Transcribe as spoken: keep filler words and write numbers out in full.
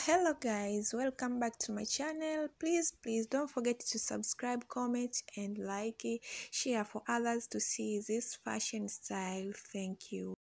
Hello guys, welcome back to my channel. Please please don't forget to subscribe, comment and like it, share for others to see this fashion style. Thank you.